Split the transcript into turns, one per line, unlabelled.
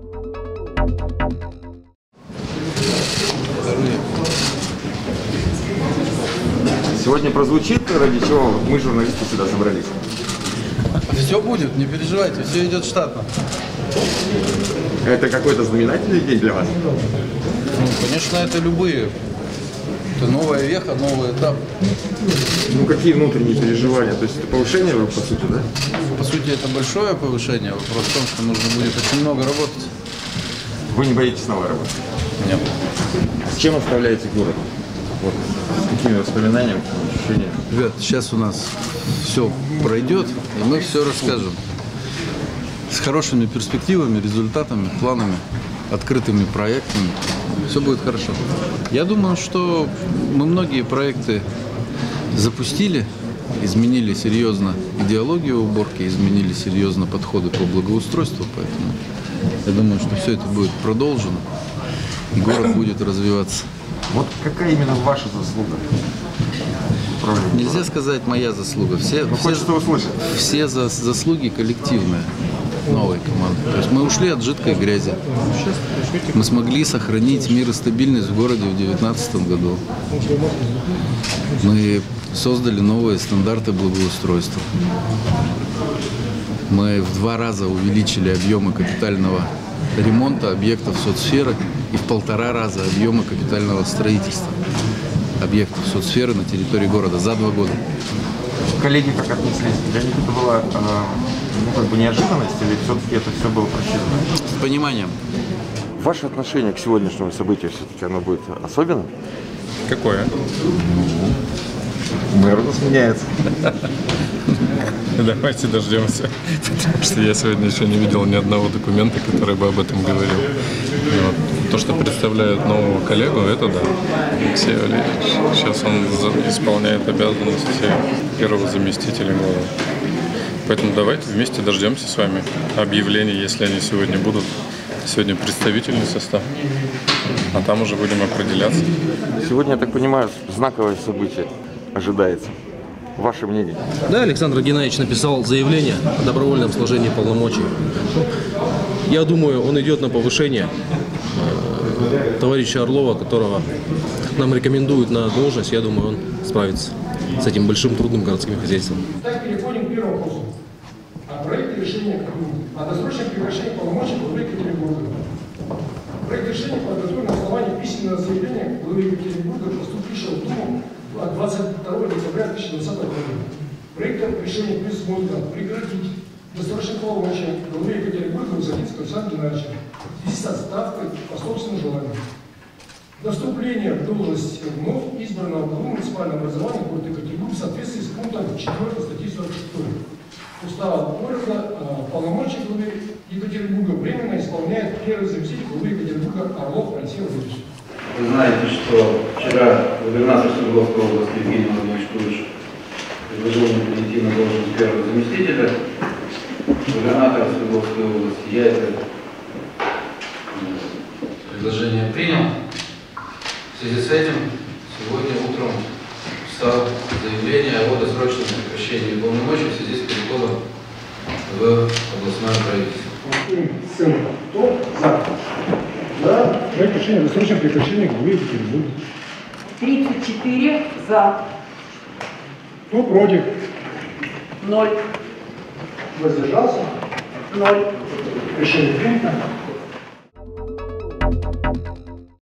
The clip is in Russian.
Сегодня прозвучит, ради чего мы, журналисты, сюда собрались?
Все будет, не переживайте, все идет штатно.
Это какой-то знаменательный день для вас?
Ну, конечно, это любые. Это новая веха, новый этап.
Ну, какие внутренние переживания? То есть это повышение, по сути, да?
По сути, это большое повышение. Вопрос в том, что нужно будет очень много работать.
Вы не боитесь новой работы?
Нет.
С чем оставляете город? Вот, с какими воспоминаниями, ощущениями?
Ребят, сейчас у нас все пройдет, и мы все расскажем. С хорошими перспективами, результатами, планами, открытыми проектами. Все будет хорошо. Я думаю, что мы многие проекты запустили, изменили серьезно идеологию уборки, изменили серьезно подходы по благоустройству, поэтому я думаю, что все это будет продолжено, и город будет развиваться.
Вот какая именно ваша заслуга?
Нельзя сказать моя заслуга.
Хочется услышать.
Все заслуги коллективные новой команды. То есть мы ушли от жидкой грязи. Мы смогли сохранить мир и стабильность в городе в 2019 году. Мы создали новые стандарты благоустройства. Мы в 2 раза увеличили объемы капитального ремонта объектов соцсферы и в 1,5 раза объемы капитального строительства объектов соцсферы на территории города за 2 года.
Коллеги как отнеслись? Для них это была неожиданность или все-таки это все было просчитано?
С пониманием.
Ваше отношение к сегодняшнему событию все-таки оно будет особенным?
Какое?
Мэр у нас меняется.
Давайте дождемся, потому что я сегодня еще не видел ни одного документа, который бы об этом говорил. Вот. То, что представляет нового коллегу, это да, Алексей Валерьевич. Сейчас он исполняет обязанности первого заместителя главы. Поэтому давайте вместе дождемся с вами объявлений, если они сегодня будут. Сегодня представительный состав, а там уже будем определяться.
Сегодня, я так понимаю, знаковое событие ожидается. Ваше мнение?
Да, Александр Геннадьевич написал заявление о добровольном сложении полномочий. Я думаю, он идет на повышение товарища Орлова, которого нам рекомендуют на должность. Я думаю, он справится с этим большим трудным городским хозяйством.
Так, переходим к первому вопросу. Проект решения о досрочном прекращении полномочий главы Екатеринбурга. Проект решения подготовлен на основании письменного заявления главы Екатеринбурга, поступившего в Думу от 22 декабря 2020 года. Проектом решения предусмотрено прекратить досрочные полномочия главы Екатеринбурга Высоцкого Александра Геннадьевича в связи с отставкой по собственному желанию. Наступление в должность вновь избранного главы муниципального образования города Екатеринбург в соответствии с пунктом 4 статьи 46 Устава города полномочия главы Екатеринбурга временно исполняет первый заместитель главы Екатеринбурга Орлов Алексей Владимирович.
Вы знаете, что вчера губернатор Свердловской области Евгений Владимирович Кулиш предложил мне перейти на должность первого заместителя губернатора Свердловской области. Я это предложение принял. В связи с этим сегодня утром встало заявление о досрочном прекращении полномочий в связи с переходом в областное правительство.
Кто за? За проект решения о досрочном прекращении главы Екатеринбурга.
34 за.
Кто против?
0.
Воздержался?
0.
Решение принято.